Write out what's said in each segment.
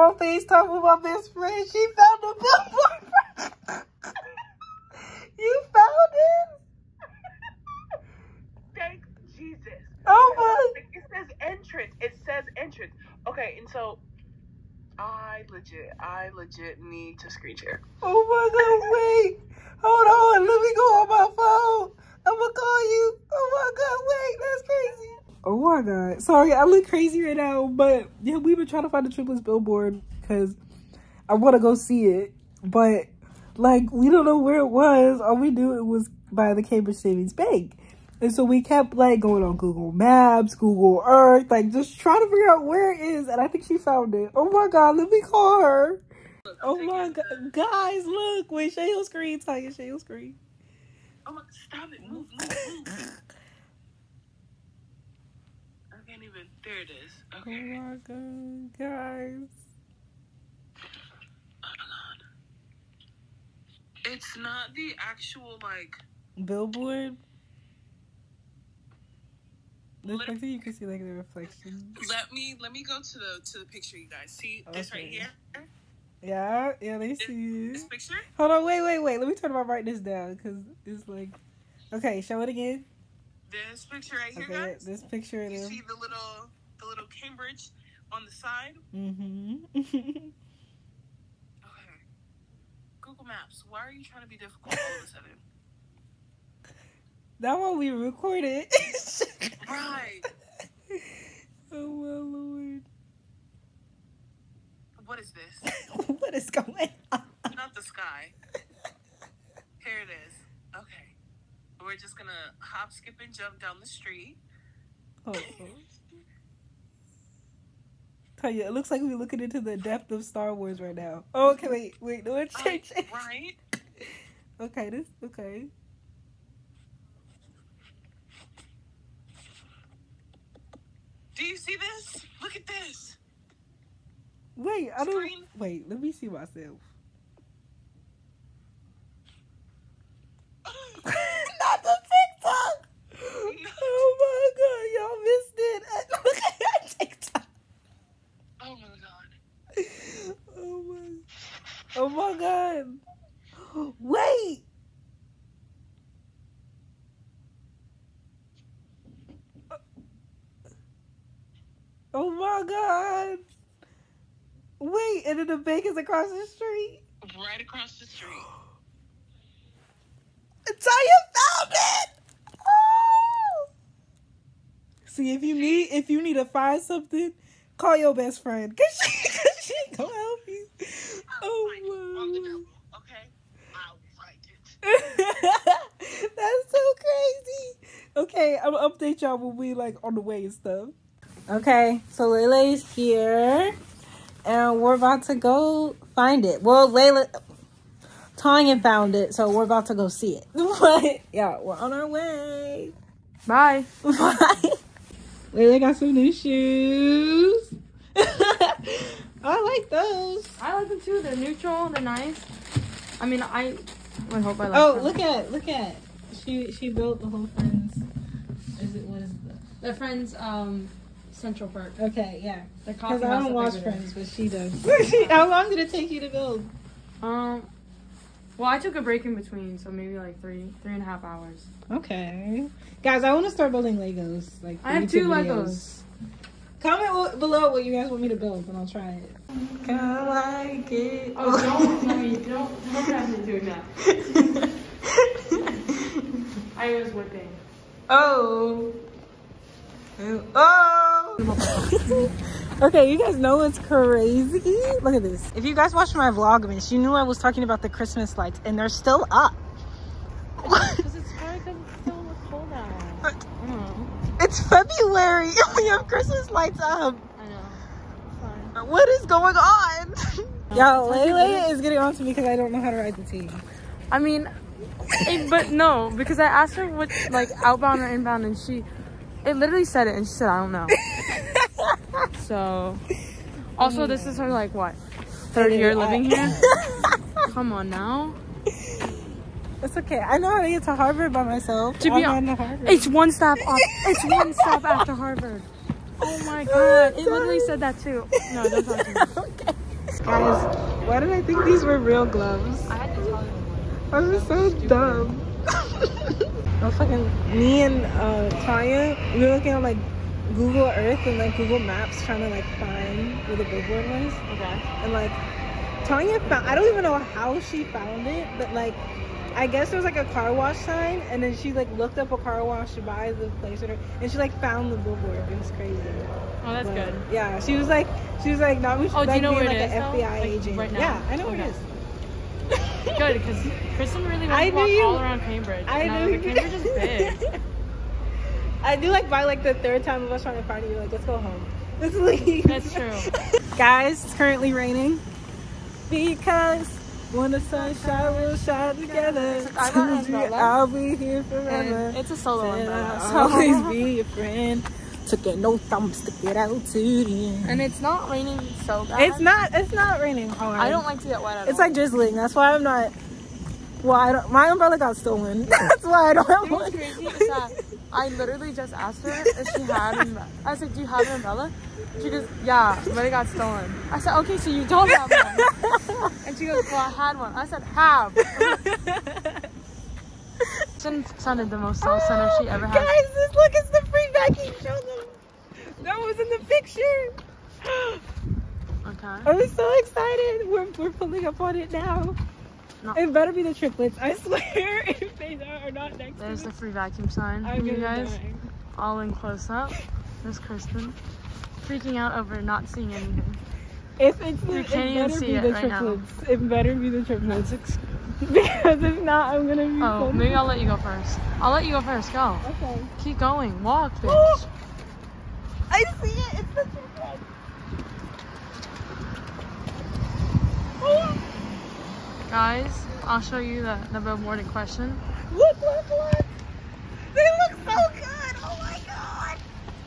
on FaceTime with my best friend. She found the billboard. You found it? Thank Jesus. Oh my. It says entrance. It says entrance. Okay, and so I legit need to screen share. Oh my God, wait. Hold on. Let me go on my phone. I'm gonna call you. Oh my God, wait. That's crazy. Oh my God. Sorry, I look crazy right now. But yeah, we've been trying to find the Triplets billboard because I want to go see it. But like, we don't know where it was. All we knew it was by the Cambridge Savings Bank. And so we kept like going on Google Maps, Google Earth, like just trying to figure out where it is. And I think she found it. Oh my God, let me call her. Oh my God. Guys, look. Wait, share your screen, Tiger. Share your screen. Oh my, stop it. Move. I can't even. There it is. Okay. Oh my God, guys. Oh my God. It's not the actual, like... Billboard? I think you can see like the reflection. Let me go to the picture, you guys. See this right here? Yeah, they see this it. picture? Hold on, wait. Let me turn my brightness down because it's like, okay, show it again. This picture right here, Okay, guys. this picture. You see the little Cambridge on the side? Mm-hmm. Okay. Google Maps. Why are you trying to be difficult all of a sudden? That one we recorded. Right. Oh my Lord. What is this? What is going on? Not the sky. Here it is. Okay. We're just gonna hop, skip, and jump down the street. Oh. Tell you, it looks like we're looking into the depth of Star Wars right now. Oh, okay, wait, no, it's changing. Right? Okay. Do you see this? Look at this. Wait, I don't. Screen. Wait, let me see myself. Not the TikTok. No. Oh my God, y'all missed it. Look at that TikTok. Oh my God. Oh my God. Wait. Oh my God. Wait, and then the bank is across the street? Right across the street. Taya found it! Oh! See, if you need to find something, call your best friend. Cause she gonna help you. Oh my. Okay, I'll find it. That's so crazy. Okay, I'm gonna update y'all when we like on the way and stuff. Okay, so Layla's here, and we're about to go find it. Well, Tanya found it, so we're about to go see it. But yeah, we're on our way. Bye. Bye. Layla got some new shoes. I like those. I like them too. They're neutral. They're nice. I mean, I hope I like Oh, them. look at. She built the whole Friends. What is it? Their Friends, Central Park. Okay, yeah. The coffee Because I house don't that watch they go to. Friends, but she does. How long did it take you to build? Well, I took a break in between, so maybe like 3.5 hours. Okay. Guys, I want to start building Legos. Like, I have YouTube 2 videos. Legos. Comment below what you guys want me to build, and I'll try it. I like it. Oh, don't have me doing that. I was whipping. Oh. Okay, you guys know it's crazy. Look at this. If you guys watched my Vlogmas, you knew I was talking about the Christmas lights, and they're still up. Because it's probably because it's still cold out. It's February, and we have Christmas lights up. I know. Fine. What is going on? Y'all, Layla is getting on to me because I don't know how to ride the team. I mean, but no, because I asked her what, like, outbound or inbound, and it literally said it, and she said, I don't know. So, also, this is her, like, what, 3rd year living here? Come on now. It's okay. I know how to get to Harvard by myself. To be honest, it's one stop off. It's one stop after Harvard. Oh my God. It literally said that too. No, don't talk to me. Okay. Guys, why did I think these were real gloves? I had to tell them. I was so dumb. I fucking, me and Tanya, we were looking on like Google Earth and like Google Maps trying to like find where the billboard was. Okay. And like Tanya found, I don't even know how she found it, but like I guess there was like a car wash sign, and then she like looked up a car wash by the place, and she like found the billboard. It was crazy. Oh, that's good. Yeah, she was like, not we should Oh, do like you know being where like it is an now? FBI Like, agent. right now? Yeah, I know where it is. Good, because Kristen really I wanted to walk knew you- all around Cambridge. I and I knew was like, Cambridge is big. I do like by like the third time of us trying to find you, like, let's go home. Let's leave. That's true. Guys, it's currently raining because when the sun shines, we'll shine together. I'll be here forever. And it's a solo And umbrella. I'll always be your friend. Took it no thumbs to get out to the end. And it's not raining so bad. It's not raining hard. I don't like to get wet at all. It's like drizzling. That's why I'm not. Well, I don't. My umbrella got stolen. That's why I don't have You know what's one. crazy is that I literally just asked her if she had an umbrella. I said, do you have an umbrella? She goes, yeah, but it got stolen. I said, okay, so you don't have one. And she goes, well, I had one. I said, have. Kristen sounded the most self-centered she ever had. Guys, look, it's the free vacuum. Show them. That was in the picture. Okay. I'm so excited. We're pulling up on it now. No. It better be the triplets. I swear, if they are not next There's to the me, free vacuum sign. I'm You gonna guys, die. all in close up. There's Kristen freaking out over not seeing anything. If it's the, You it can't even better see be it the right now. triplets. It better be the triplets. Because if not, I'm gonna be Oh, so maybe I'll let you go first. I'll let you go first. Go. Okay. Keep going. Walk, bitch. Oh, I see it. It's the triplets. Oh, Guys, I'll show you the billboard in question. look. They look so good. Oh my god.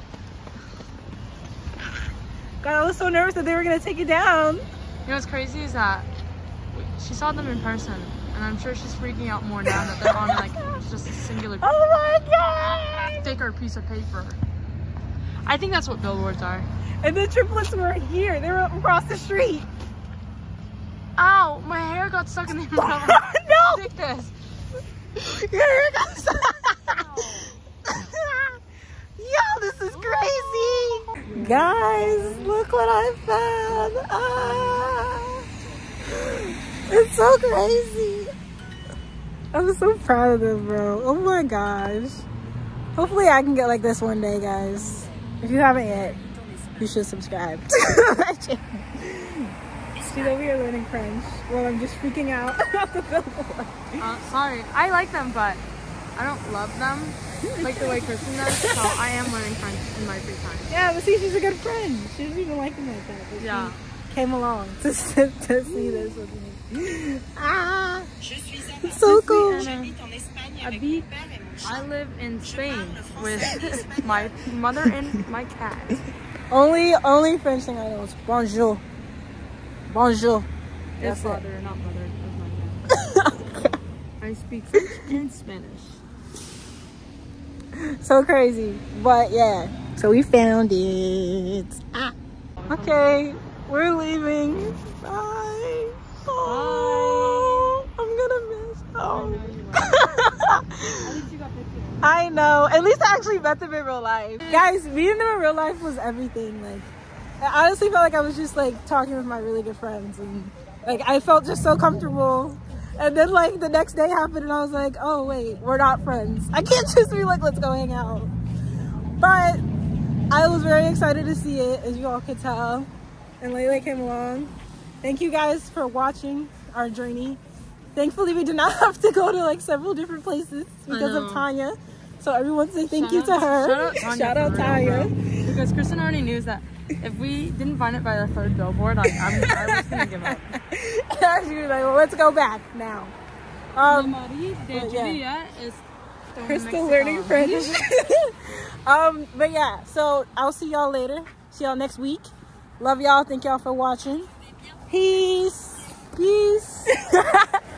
God, I was so nervous that they were gonna take it down. You know what's crazy is that she saw them in person, and I'm sure she's freaking out more now that they're on like just a singular Oh my god. thicker piece of paper. I think that's what billboards are. And the triplets were here. They were across the street. Ow! My hair got stuck in the umbrella. No. Take this. Your hair got stuck. Yo, this is crazy. Guys, look what I found. It's so crazy. I'm so proud of them, bro. Oh my gosh. Hopefully I can get like this one day, guys. If you haven't yet, you should subscribe to my channel. See that we are learning French. Well, I'm just freaking out about the billboard. Sorry. I like them, but I don't love them like the way Kristen does. So I am learning French in my free time. Yeah, but see, she's a good friend. She doesn't even like them like that. But Yeah. she came along to see this with me. Ah, it's so cool. I live in Spain with my mother and my cat. Only French thing I know is bonjour. Bonjour. It's That's it. father, not mother. That's my cat. I speak French and Spanish. So crazy. But yeah, so we found it. Ah. Okay, we're leaving. Bye. Oh, I'm gonna miss home. I know. At least I actually met them in real life. Guys, meeting them in real life was everything. Like, I honestly felt like I was just like talking with my really good friends, and like I felt just so comfortable. And then like the next day happened, and I was like, oh wait, we're not friends. I can't just be like, let's go hang out. But I was very excited to see it, as you all could tell. And Layla came along. Thank you guys for watching our journey. Thankfully, we did not have to go to like several different places because of Tanya. So everyone say thank you to her. Shout out Tanya. Because Kristen already knew that if we didn't find it by the third billboard, like I was gonna give up. She was like, well, let's go back now. We're still learning French. But yeah, so I'll see y'all later. See y'all next week. Love y'all. Thank y'all for watching. Peace.